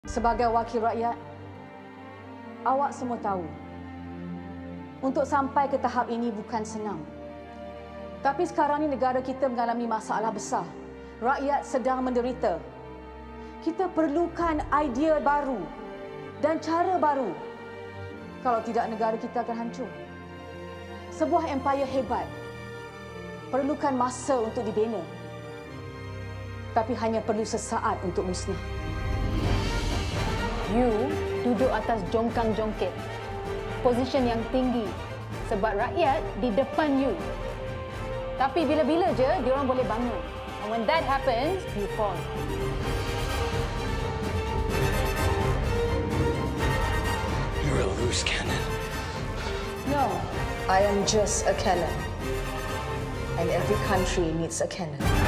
Sebagai wakil rakyat, awak semua tahu, untuk sampai ke tahap ini bukan senang. Tapi sekarang ini negara kita mengalami masalah besar. Rakyat sedang menderita. Kita perlukan idea baru dan cara baru. Kalau tidak, negara kita akan hancur. Sebuah empayar hebat perlukan masa untuk dibina. Tapi hanya perlu sesaat untuk musnah. You duduk atas jongkang-jongkit, posisi yang tinggi sebab rakyat di depan you. Tapi bila-bila je diorang boleh bangun. And when that happens, you fall. You're a loose cannon. No, I am just a cannon. And every country needs a cannon.